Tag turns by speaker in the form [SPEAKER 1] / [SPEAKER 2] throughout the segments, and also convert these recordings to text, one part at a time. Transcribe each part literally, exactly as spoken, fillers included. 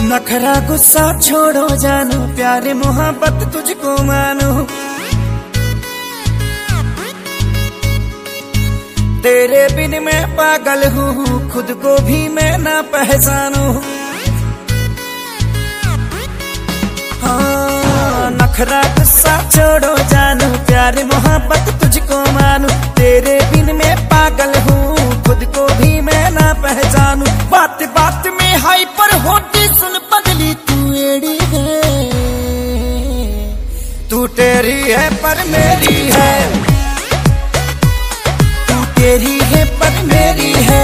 [SPEAKER 1] नखरा गुस्सा छोड़ो जानू, प्यारे मोहब्बत तुझको मानो। तेरे बिन मैं पागल हूँ, खुद को भी मैं ना पहचानू। हाँ, नखरा गुस्सा छोड़ो जानू, प्यारे मोहब्बत तुझको मानू। तेरे बिन मैं पागल हूँ, खुद को भी मैं ना पहचानू। बात बात में हाइपर होती सुन पगली, तू एड़ी है। तू तेरी है पर मेरी है, तू तेरी है पर मेरी है।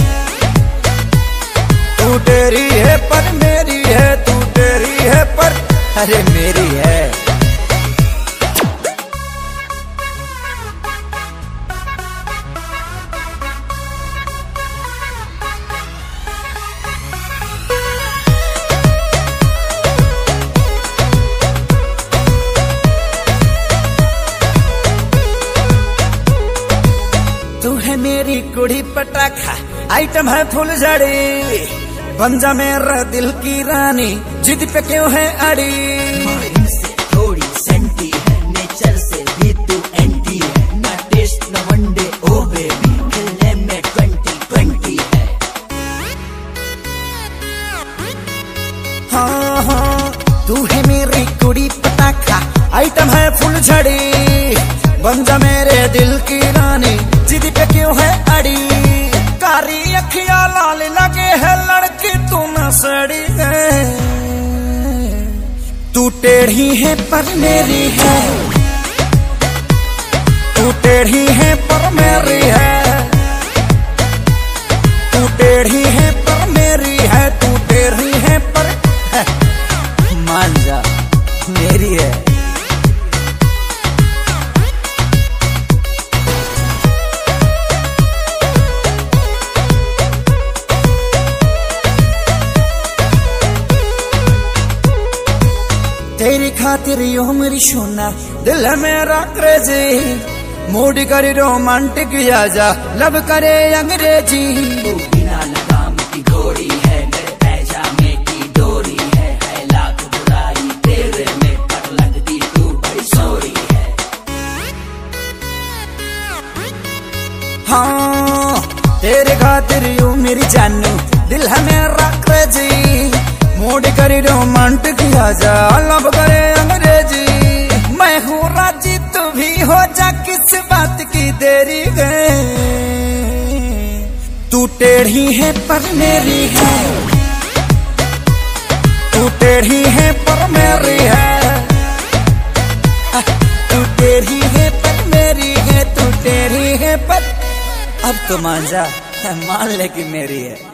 [SPEAKER 1] तू तेरी है पर मेरी है, तू तेरी है पर अरे मेरी है। तू है मेरी कुड़ी पटाखा, आइटम है फुलझड़ी। बन जा मेरा दिल की रानी, जिद पे क्यों है अड़ी।
[SPEAKER 2] माइंड से थोड़ी सेंटी है, नेचर से भी तू एंटी है। ना टेस्ट ना वनडे ओ बेबी, खेलने में ट्वेंटी ट्वेंटी है।
[SPEAKER 1] हाँ हाँ, तू है मेरी कुड़ी पटाखा, आइटम है फुलझड़ी। बन जा मेरे दिल की रानी, जिद पे क्यों है अड़ी। कारी अखियां लाल लगे है, लड़की तू नसड़ी है। तू टेढ़ी है पर मेरी है, तू टेढ़ी है पर मेरी है। तू टेढ़ी है पर मेरी है, तू टेढ़ी है पर है। मान जा मेरी है। तेरी खातिर यो मेरी सोना, दिल है मेरा क्रेजी। मूड करे रोमांटिक आजा, लब करे अंग्रेजी।
[SPEAKER 2] तू बिना लगाम की घोड़ी है, मेरे पैजामे की डोरी है। है लाख बुराई तेरे में, पर लगती तू बड़ी सोरी है।
[SPEAKER 1] हाँ, तेरे खातिर यो मेरी जानू, दिल है मेरा क्रेजी। मूड करे रोमांटिक आजा, लब करे अंग्रेजी। मैं हूँ राजी, तू भी हो जा, किस बात की देरी है। तू टेढ़ी है पर मेरी है, तू टेढ़ी है पर मेरी है। तू टेढ़ी है पर मेरी है, तू टेढ़ी है पर। अब तो मान जा, मान ले कि मेरी है।